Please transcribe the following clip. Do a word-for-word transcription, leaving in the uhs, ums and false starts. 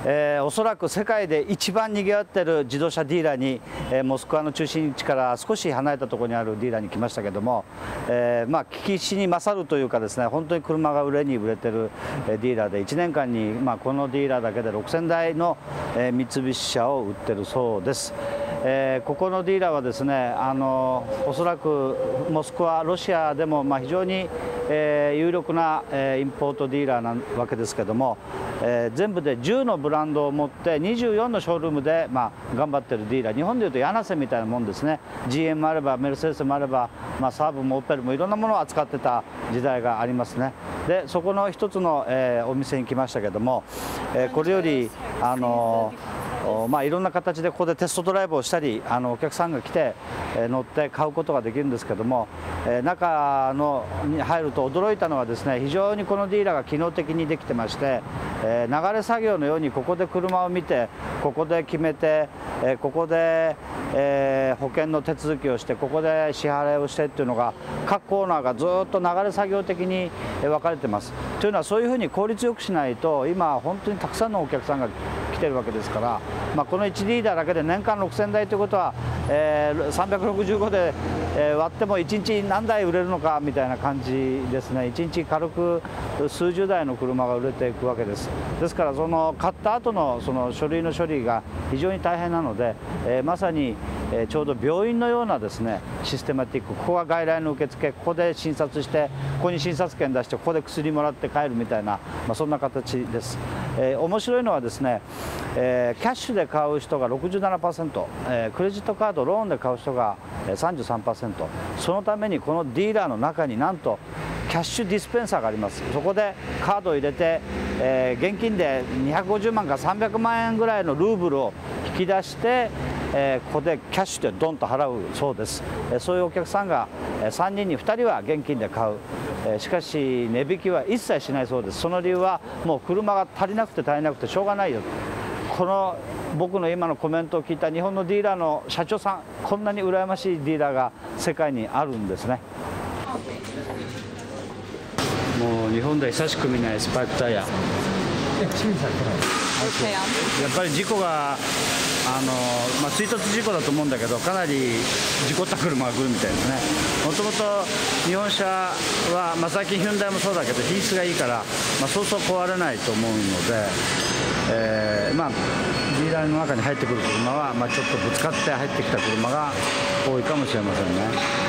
えー、おそらく世界で一番にぎわっている自動車ディーラーに、えー、モスクワの中心地から少し離れたところにあるディーラーに来ましたけども、えーまあ、聞きしに勝るというかですね、本当に車が売れに売れてるディーラーで、いちねんかんに、まあ、このディーラーだけでろくせんだいの、えー、三菱車を売ってるそうです。えー、ここのディーラーはですね、あのおそらくモスクワ、ロシアでもまあ非常に、えー、有力な、えー、インポートディーラーなわけですけども、えー、全部でじゅうのブランドを持ってにじゅうよんのショールームで、まあ、頑張っているディーラー、日本でいうと柳瀬みたいなもんですね。 ジーエム もあればメルセデスもあれば、まあ、サーブもオペルもいろんなものを扱ってた時代がありますね。でそこの一つの、えー、お店に来ましたけども、えー、これよりあのまあ、いろんな形でここでテストドライブをしたり、あのお客さんが来て、えー、乗って買うことができるんですけども、えー、中のに入ると驚いたのはですね、非常にこのディーラーが機能的にできてまして、えー、流れ作業のようにここで車を見て、ここで決めて、えー、ここで、えー、保険の手続きをして、ここで支払いをしてっていうのが、各コーナーがずっと流れ作業的に分かれてます。というのは、そういうふうに効率よくしないと、今本当にたくさんのお客さんが来てるわけですから、まあ、このいちディーラーだけで年間ろくせんだいということは、えー、さんびゃくろくじゅうごで、えー、割ってもいちにち何台売れるのかみたいな感じですね。いちにち軽く数十台の車が売れていくわけです。ですから、その買った後のその書類の処理が非常に大変なので、えー、まさに、えー、ちょうど病院のようなですね、システマティック、ここが外来の受付、ここで診察して、ここに診察券出して、ここで薬もらって帰るみたいな、まあ、そんな形です。えー、面白いのはですね、えー、キャッシュで買う人が ろくじゅうななパーセント、えー、クレジットカード、ローンで買う人が さんじゅうさんパーセント、そのためにこのディーラーの中になんとキャッシュディスペンサーがあります。そこでカードを入れて、えー、現金でにひゃくごじゅうまんかさんびゃくまんえんぐらいのルーブルを引き出して、えー、ここでキャッシュでドンと払うそうです。えー、そういうお客さんがさんにんにふたりは現金で買う。しかし値引きは一切しないそうです。その理由は、もう車が足りなくて足りなくてしょうがないよ。この僕の今のコメントを聞いた日本のディーラーの社長さん、こんなに羨ましいディーラーが世界にあるんですね。もう日本で久しく見ないスパイクタイヤ。やっぱり事故があの、まあ、追突事故だと思うんだけど、かなり事故った車が来るみたいですね。もともと日本車は、まあ、最近ヒュンダイもそうだけど品質がいいから、まあ、そうそう壊れないと思うので、えーまあ、ディーラーの中に入ってくる車は、まあ、ちょっとぶつかって入ってきた車が多いかもしれませんね。